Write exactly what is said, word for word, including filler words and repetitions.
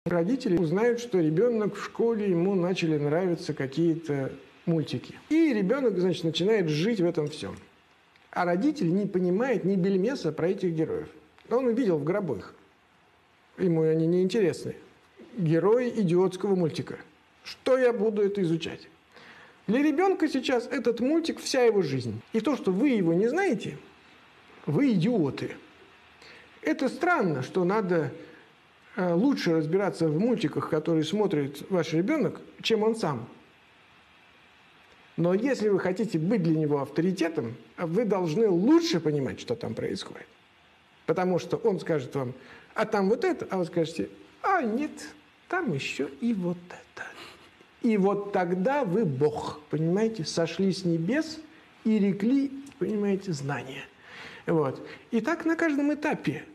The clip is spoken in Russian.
Родители узнают, что ребенок в школе, ему начали нравиться какие-то мультики. И ребенок, значит, начинает жить в этом всем. А родитель не понимает ни бельмеса про этих героев. Он увидел в гробу их. Ему они не интересны. Герои идиотского мультика. Что я буду это изучать? Для ребенка сейчас этот мультик – вся его жизнь. И то, что вы его не знаете, вы идиоты. Это странно, что надо лучше разбираться в мультиках, которые смотрит ваш ребенок, чем он сам. Но если вы хотите быть для него авторитетом, вы должны лучше понимать, что там происходит. Потому что он скажет вам, а там вот это, а вы скажете, а нет, там еще и вот это. И вот тогда вы Бог, понимаете, сошли с небес и рекли, понимаете, знания. Вот. И так на каждом этапе.